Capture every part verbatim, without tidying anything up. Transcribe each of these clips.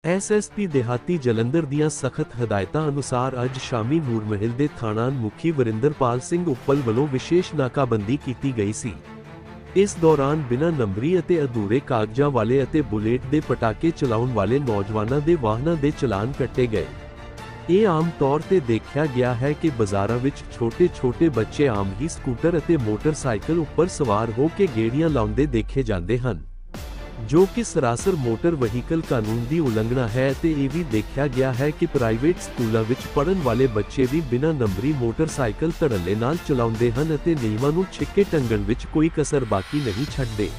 S S P ਦਿਹਾਤੀ ਜਲੰਧਰ ਦੀਆਂ ਸਖਤ ਹਦਾਇਤਾਂ ਅਨੁਸਾਰ ਅੱਜ ਸ਼ਾਮੀ ਨੂਰਮਹਿਲ ਦੇ ਥਾਣਾ ਮੁਖੀ ਵਰਿੰਦਰਪਾਲ ਸਿੰਘ ਉੱਪਲ ਵੱਲੋਂ ਵਿਸ਼ੇਸ਼ ਨਾਕਾਬੰਦੀ ਕੀਤੀ ਗਈ ਸੀ। ਇਸ ਦੌਰਾਨ ਬਿਨਾਂ ਨੰਬਰੀ ਅਤੇ ਅਧੂਰੇ ਕਾਗਜ਼ਾਂ ਵਾਲੇ ਅਤੇ ਬੁਲੇਟ ਦੇ ਪਟਾਕੇ ਚਲਾਉਣ ਵਾਲੇ ਨੌਜਵਾਨਾਂ ਦੇ ਵਾਹਨਾਂ ਦੇ ਚਲਾਨ ਕੱਟੇ ਗਏ। ਇਹ ਆਮ ਤੌਰ ਤੇ ਦੇਖਿਆ ਗਿਆ ਹੈ ਕਿ ਬਾਜ਼ਾਰਾਂ ਵਿੱਚ ਛੋਟੇ-ਛੋਟੇ ਬੱਚੇ ਆਮ ਹੀ ਸਕੂਟਰ ਅਤੇ ਮੋਟਰਸਾਈਕਲ ਉੱਪਰ ਸਵਾਰ ਹੋ ਕੇ ਗੇੜੀਆਂ ਲਾਉਂਦੇ ਦੇਖੇ ਜਾਂਦੇ ਹਨ, ਜੋ ਕਿ ਸਰਾਸਰ ਮੋਟਰ ਵਹੀਕਲ ਕਾਨੂੰਨ ਦੀ ਉਲੰਘਣਾ ਹੈ ਅਤੇ ਇਹ ਵੀ ਦੇਖਿਆ ਗਿਆ ਹੈ ਕਿ ਪ੍ਰਾਈਵੇਟ ਸਕੂਲਾਂ ਵਿੱਚ ਪੜ੍ਹਨ ਵਾਲੇ ਬੱਚੇ ਵੀ ਬਿਨਾਂ ਨੰਬਰੀ ਮੋਟਰਸਾਈਕਲ ਧੜੱਲੇ ਨਾਲ ਚਲਾਉਂਦੇ ਹਨ ਅਤੇ ਨਿਯਮਾਂ ਨੂੰ ਛਿੱਕੇ ਟੰਗਣ ਵਿੱਚ ਕੋਈ ਕਸਰ ਬਾਕੀ ਨਹੀਂ ਛੱਡਦੇ।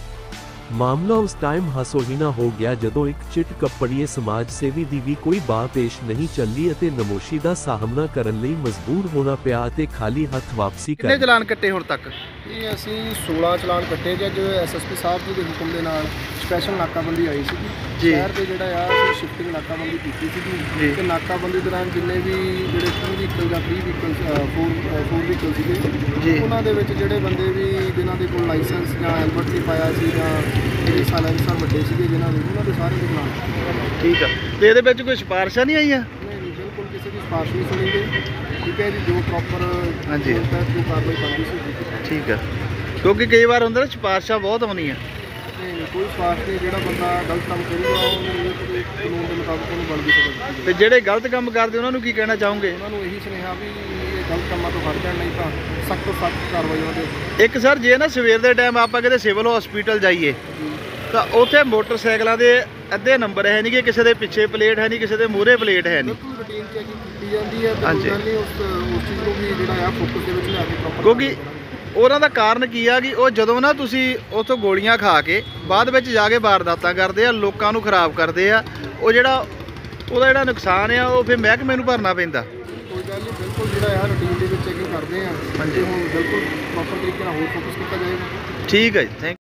ਮਾਮਲਾ ਉਸ ਟਾਈਮ ਹਾਸੋਹੀਣਾ ਹੋ ਗਿਆ ਜਦੋਂ ਇੱਕ ਚਿੱਟ ਕੱਪੜੀਏ ਸਮਾਜ ਸੇਵੀ ਦੀ ਵੀ ਕੋਈ ਬਾਹ ਪੇਸ਼ ਨਹੀਂ ਚੱਲੀ ਅਤੇ ਨਮੋਸ਼ੀ ਦਾ ਸਾਹਮਣਾ ਕਰਨ ਲਈ ਮਜਬੂਰ ਹੋਣਾ ਪਿਆ ਅਤੇ ਖਾਲੀ ਹੱਥ ਵਾਪਸੀ ਕਰ। ਕਿੰਨੇ ਚਲਾਨ ਕੱਟੇ ਹੁਣ ਤੱਕ? ਇਹ ਅਸੀਂ ਸੋਲਾਂ ਚਲਾਨ ਕੱਟੇ ਜੇ ਜੋ S S P Sahib ji ਦੇ ਹੁਕਮ ਦੇ ਨਾਲ ਸਪੈਸ਼ਲ ਨਾਕਾਬੰਦੀ ਆਈ ਸੀ ਜੀ। ਸ਼ਹਿਰ ਤੇ ਜਿਹੜਾ ਆ ਅਸੀਂ ਸ਼ਿਫਟਿੰਗ ਨਾਕਾਬੰਦੀ ਕੀਤੀ ਸੀ ਤੇ ਨਾਕਾਬੰਦੀ ਦੌਰਾਨ ਜਿੰਨੇ ਵੀ ਜਿਹੜੇ ਟੂ ਵਹੀਕਲ ਜਾਂ three vehicle four four vehicle ਸੀਗੇ ਉਹਨਾਂ ਦੇ ਵਿੱਚ ਜਿਹੜੇ ਬੰਦੇ ਵੀ ਜਿਨ੍ਹਾਂ ਦੇ ਕੋਲ ਲਾਇਸੈਂਸ ਜਾਂ ਹੈਲਮਟ ਨਹੀਂ ਪਾਇਆ ਸੀ ਜਾਂ ਜਿਹੜੇ ਸਾਇਲੈਂਸਰ ਵੱਡੇ ਸੀਗੇ ਜਿਨ੍ਹਾਂ ਦੇ ਉਹਨਾਂ ਦੇ ਸਾਰੇ ਦੇ ਨਾਲ। ਠੀਕ ਆ, ਤੇ ਇਹਦੇ ਵਿੱਚ ਕੋਈ ਸਿਫਾਰਿਸ਼ਾਂ ਨਹੀਂ ਆਈਆਂ? ਨਹੀਂ ਨਹੀਂ, ਬਿਲਕੁਲ ਕਿਸੇ ਦੀ ਸਿਫਾਰਿਸ਼ ਨਹੀਂ ਸੁਣੀ ਗਈ। ਠੀਕ ਹੈ ਜੀ, ਜੋ ਪ੍ਰੋਪਰ ਹਾਂਜੀ ਜੋ ਕਾਰਵਾਈ ਬਣਦੀ ਸੀ। ਠੀਕ ਆ, ਕਿਉਂਕਿ ਕਈ ਵਾਰ ਹੁੰਦਾ ਨਾ ਸਿਫਾਰਿਸ਼ਾਂ ਬਹੁਤ ਆਉਂਦੀਆਂ। ਨਹੀਂ, ਕੋਈ ਸਿਫਾਰਿਸ਼ ਨਹੀਂ। ਜਿਹੜਾ ਬੰਦਾ ਗਲਤ ਕੰਮ ਕਰੂਗਾ ਉਹਨੂੰ ਕਾਨੂੰਨ ਦੇ ਮੁਤਾਬਕ ਉਹਨੂੰ ਬਣਦੀ ਸਜ਼ਾ। ਤੇ ਜਿਹੜੇ ਗਲਤ ਕੰਮ ਕਰਦੇ ਉਹਨਾਂ ਨੂੰ ਕੀ ਕਹਿਣਾ ਚਾਹੋਗੇ? ਉਹਨਾਂ ਨੂੰ ਇਹੀ ਸੁਨੇਹਾ ਵੀ ਇਹ ਗਲਤ ਕੰਮਾਂ ਤੋਂ ਹਟ ਜਾਣ, ਨਹੀਂ ਤਾਂ ਸਖਤ ਤੋਂ ਸਖਤ ਕਾਰਵਾਈ ਉਹਨਾਂ ਦੇ। ਇੱਕ ਸਰ, ਜੇ ਨਾ ਸਵੇਰ ਦੇ ਟਾਈਮ ਆਪਾਂ ਕਿਤੇ ਸਿਵਲ ਹਸਪੀਟਲ ਜਾਈਏ ਤਾਂ ਉੱਥੇ ਮੋਟਰਸਾਈਕਲਾਂ ਦੇ ਅੱਧੇ ਨੰਬਰ ਹੈ ਨਹੀਂ, ਕਿ ਕਿਸੇ ਦੇ ਪਿੱਛੇ ਪਲੇਟ ਹੈ ਨਹੀਂ, ਕਿਸੇ ਦੇ ਮੂਹਰੇ ਪਲੇਟ ਹੈ ਨਹੀਂ। ਬਿਲਕੁਲ ਰੂਟੀਨ ਚੈਕਿੰਗ ਕੀਤੀ ਜਾਂਦੀ ਹੈ ਤੇ ਹਾਂਜੀ। ਕੋਈ ਗੱਲ ਨਹੀਂ, ਉਸ ਉਸ ਚੀਜ਼ ਨੂੰ ਵੀ ਜਿਹੜਾ ਆ ਫੋਕਸ ਦੇ ਵਿੱਚ ਲਿਆ ਕੇ ਪ੍ਰੋਪਰ। ਕਿਉਂਕਿ ਉਹਨਾਂ ਦਾ ਕਾਰਨ ਕੀ ਆ ਕਿ ਉਹ ਜਦੋਂ ਨਾ ਤੁਸੀਂ ਉੱਥੋਂ ਗੋਲੀਆਂ ਖਾ ਕੇ ਬਾਅਦ ਵਿੱਚ ਜਾ ਕੇ ਵਾਰਦਾਤਾਂ ਕਰਦੇ ਆ, ਲੋਕਾਂ ਨੂੰ ਖਰਾਬ ਕਰਦੇ ਆ, ਉਹ ਜਿਹੜਾ ਉਹਦਾ ਜਿਹੜਾ ਨੁਕਸਾਨ ਆ ਉਹ ਫਿਰ ਮਹਿਕਮੇ ਨੂੰ ਭਰਨਾ ਪੈਂਦਾ। ਕੋਈ ਗੱਲ ਨਹੀਂ, ਬਿਲਕੁਲ ਜਿਹੜਾ ਆ ਰੂਟੀਨ ਦੇ ਵਿੱਚ ਚੈਕਿੰਗ ਕਰਦੇ ਆ। ਹਾਂਜੀ, ਹੁਣ ਬਿਲਕੁਲ ਪ੍ਰੋਪਰ ਤਰੀਕੇ ਨਾਲ ਹੋਰ ਫੋਕਸ ਕੀਤਾ ਜਾਏਗਾ। ਠੀਕ ਹੈ ਜੀ, ਥੈਂਕ